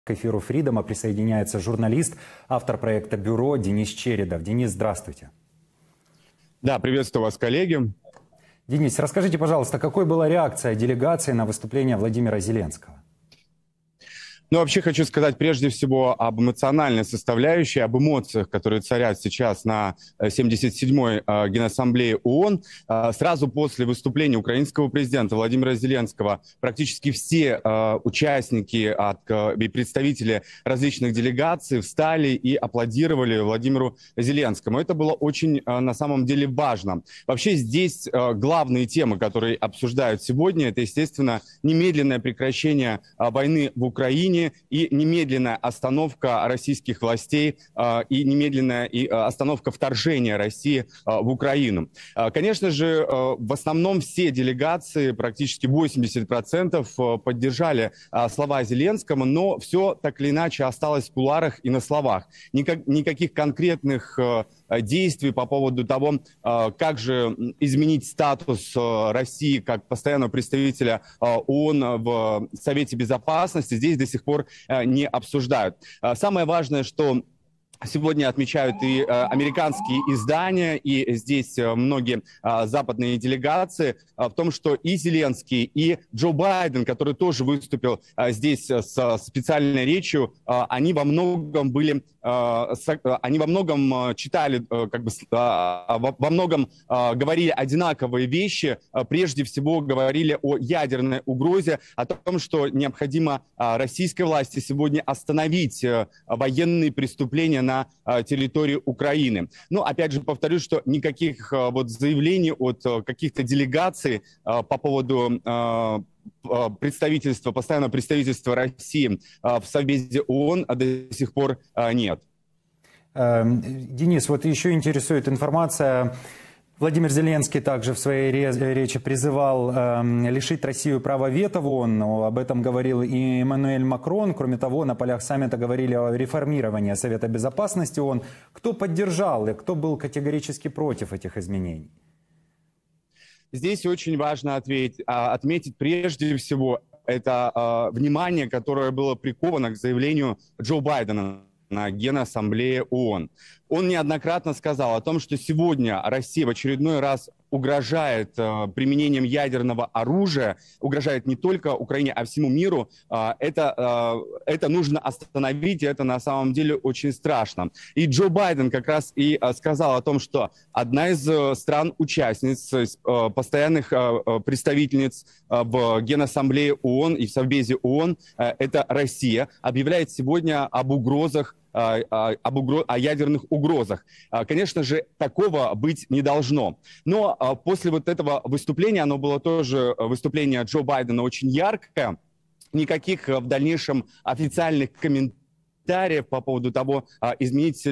К эфиру «Фридома» присоединяется журналист, автор проекта «Бюро» Денис Чередов. Денис, здравствуйте. Да, приветствую вас, коллеги. Денис, расскажите, пожалуйста, какой была реакция делегации на выступление Владимира Зеленского? Ну, вообще хочу сказать прежде всего об эмоциональной составляющей, об эмоциях, которые царят сейчас на 77-й Генассамблее ООН. Сразу после выступления украинского президента Владимира Зеленского практически все участники и представители различных делегаций встали и аплодировали Владимиру Зеленскому. Это было очень, на самом деле, важно. Вообще здесь главные темы, которые обсуждают сегодня, это, естественно, немедленное прекращение войны в Украине, и немедленная остановка российских властей и немедленная остановка вторжения России в Украину. Конечно же, в основном все делегации, практически 80%, поддержали слова Зеленского, но все так или иначе осталось в кулуарах и на словах. Никаких конкретных действий по поводу того, как же изменить статус России как постоянного представителя ООН в Совете Безопасности, здесь до сих пор не обсуждают. Самое важное, что сегодня отмечают и американские издания, и здесь многие западные делегации в том, что и Зеленский, и Джо Байден, который тоже выступил здесь с специальной речью, они во многом читали, во многом говорили одинаковые вещи. Прежде всего говорили о ядерной угрозе, о том, что необходимо российской власти сегодня остановить военные преступления на территории Украины. Но опять же повторюсь, что никаких заявлений от каких-то делегаций по поводу постоянного представительства России в Совбезе ООН до сих пор нет. Денис, вот еще интересует информация. Владимир Зеленский также в своей речи призывал лишить Россию права вето в ООН. Об этом говорил и Эммануэль Макрон. Кроме того, на полях саммита говорили о реформировании Совета Безопасности ООН. Кто поддержал и кто был категорически против этих изменений? Здесь очень важно отметить прежде всего это внимание, которое было приковано к заявлению Джо Байдена на Генассамблее ООН. Он неоднократно сказал о том, что сегодня Россия в очередной раз угрожает применением ядерного оружия, угрожает не только Украине, а всему миру. Это нужно остановить, и это на самом деле очень страшно. И Джо Байден как раз и сказал о том, что одна из стран-участниц, постоянных представительниц в Генассамблее ООН и в Совбезе ООН, это Россия, объявляет сегодня об угрозах, о ядерных угрозах. Конечно же, такого быть не должно. Но после вот этого выступления, оно было тоже выступление Джо Байдена очень яркое, никаких в дальнейшем официальных комментариев по поводу того, изменить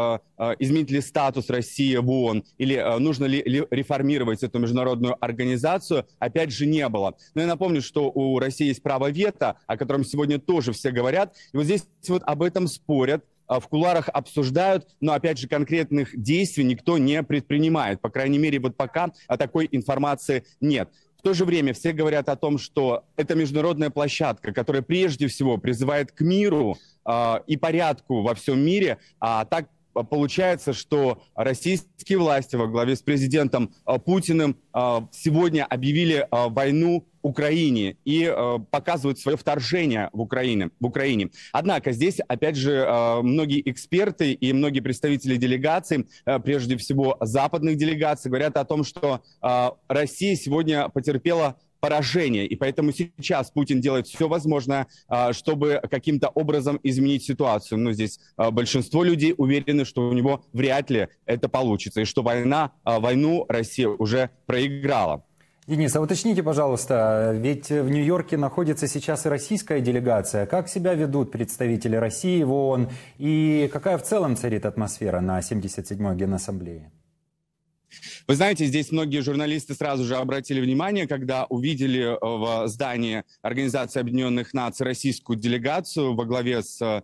ли статус России в ООН или нужно ли реформировать эту международную организацию, опять же не было. Но я напомню, что у России есть право вето, о котором сегодня тоже все говорят. И вот здесь вот об этом спорят, в кулуарах обсуждают, но опять же конкретных действий никто не предпринимает. По крайней мере, вот пока такой информации нет. В то же время все говорят о том, что это международная площадка, которая прежде всего призывает к миру и порядку во всем мире, а так получается, что российские власти во главе с президентом Путиным сегодня объявили войну Украине и показывают свое вторжение в Украине. Однако здесь, опять же, многие эксперты и многие представители делегаций, прежде всего западных делегаций, говорят о том, что Россия сегодня потерпела поражение, и поэтому сейчас Путин делает все возможное, чтобы каким-то образом изменить ситуацию. Но здесь большинство людей уверены, что у него вряд ли это получится, и что войну Россия уже проиграла. Денис, а уточните, пожалуйста, ведь в Нью-Йорке находится сейчас и российская делегация. Как себя ведут представители России в ООН и какая в целом царит атмосфера на 77-й Генассамблее? Вы знаете, здесь многие журналисты сразу же обратили внимание, когда увидели в здании Организации Объединенных Наций российскую делегацию во главе с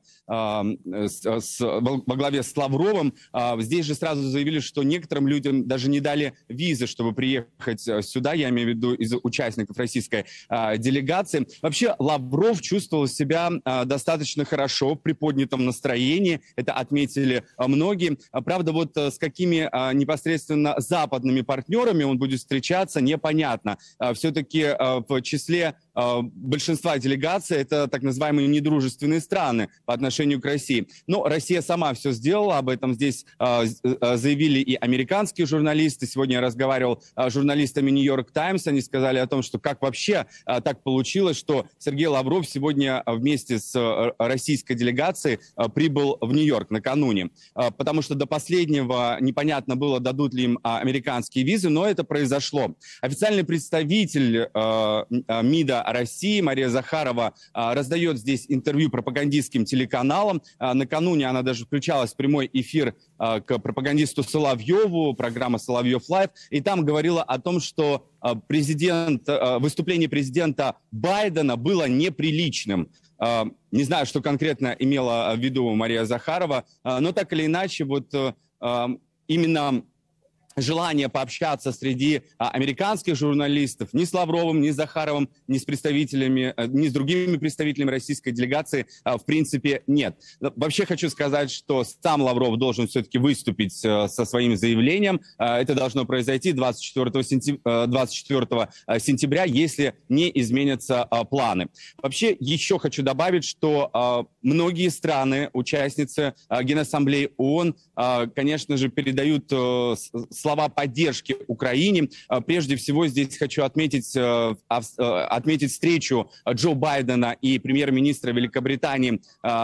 Лавровым. Здесь же сразу заявили, что некоторым людям даже не дали визы, чтобы приехать сюда, я имею в виду из участников российской делегации. Вообще Лавров чувствовал себя достаточно хорошо, в приподнятом настроении, это отметили многие. Правда, вот с какими непосредственно западными партнерами он будет встречаться, непонятно. Все-таки в числе большинства делегаций это так называемые недружественные страны по отношению к России. Но Россия сама все сделала, об этом здесь заявили и американские журналисты. Сегодня я разговаривал с журналистами Нью-Йорк Таймс, они сказали о том, что как вообще так получилось, что Сергей Лавров сегодня вместе с российской делегацией прибыл в Нью-Йорк накануне. Потому что до последнего непонятно было, дадут ли им американские визы, но это произошло. Официальный представитель МИДа России Мария Захарова раздает здесь интервью пропагандистским телеканалам. Накануне она даже включалась в прямой эфир к пропагандисту Соловьеву, программа «Соловьев Лайв», и там говорила о том, что выступление президента Байдена было неприличным. Не знаю, что конкретно имела в виду Мария Захарова, но так или иначе, вот именно желание пообщаться среди американских журналистов ни с Лавровым, ни с Захаровым, ни с другими представителями российской делегации в принципе нет. Вообще хочу сказать, что сам Лавров должен все-таки выступить со своим заявлением. Это должно произойти 24 сентября, если не изменятся планы. Вообще еще хочу добавить, что многие страны, участницы Генассамблеи ООН, конечно же, передают слова поддержки Украине. Прежде всего, здесь хочу отметить встречу Джо Байдена и премьер-министра Великобритании,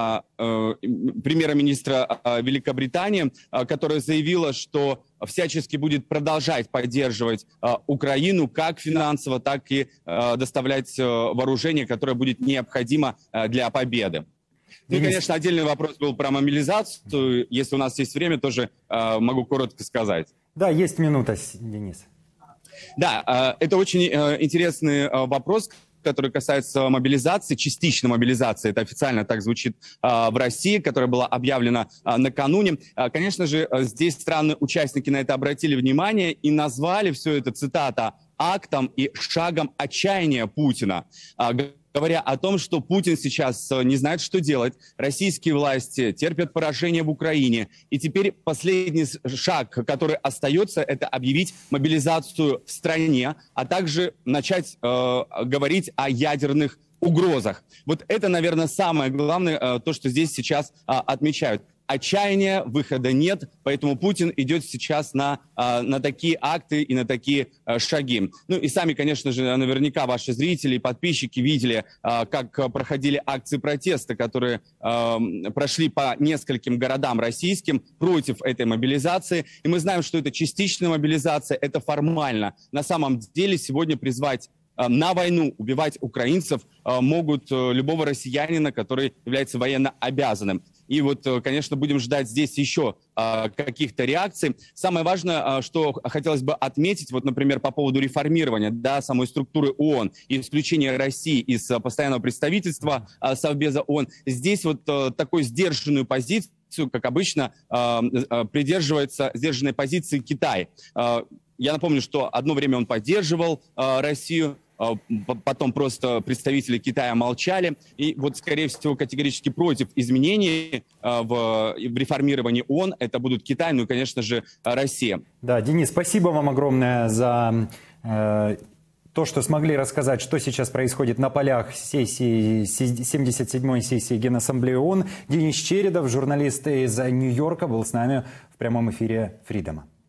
которая заявила, что всячески будет продолжать поддерживать Украину как финансово, так и доставлять вооружение, которое будет необходимо для победы. Ну и, конечно, отдельный вопрос был про мобилизацию. Если у нас есть время, тоже могу коротко сказать. Да, есть минута, Денис. Да, это очень интересный вопрос, который касается мобилизации, частичной мобилизации, это официально так звучит в России, которая была объявлена накануне. Конечно же, здесь страны-участники на это обратили внимание и назвали все это, цитата, актом и шагом отчаяния Путина, говоря о том, что Путин сейчас не знает, что делать, российские власти терпят поражение в Украине, и теперь последний шаг, который остается, это объявить мобилизацию в стране, а также начать говорить о ядерных угрозах. Вот это, наверное, самое главное, то, что здесь сейчас отмечают. Отчаяния, выхода нет, поэтому Путин идет сейчас на такие акты и на такие шаги. Ну и сами, конечно же, наверняка ваши зрители и подписчики видели, как проходили акции протеста, которые прошли по нескольким городам российским против этой мобилизации. И мы знаем, что это частичная мобилизация, это формально. На самом деле сегодня призвать на войну, убивать украинцев могут любого россиянина, который является военно обязанным. И вот, конечно, будем ждать здесь еще каких-то реакций. Самое важное, что хотелось бы отметить, вот, например, по поводу реформирования самой структуры ООН и исключения России из постоянного представительства Совбеза ООН, здесь вот такой сдержанную позицию, как обычно, придерживается сдержанной позиции Китай. Я напомню, что одно время он поддерживал Россию, потом просто представители Китая молчали. И вот, скорее всего, категорически против изменений в реформировании ООН это будут Китай, ну и, конечно же, Россия. Да, Денис, спасибо вам огромное за то, что смогли рассказать, что сейчас происходит на полях сессии 77-й сессии Генассамблеи ООН. Денис Чередов, журналист из Нью-Йорка, был с нами в прямом эфире Фридома.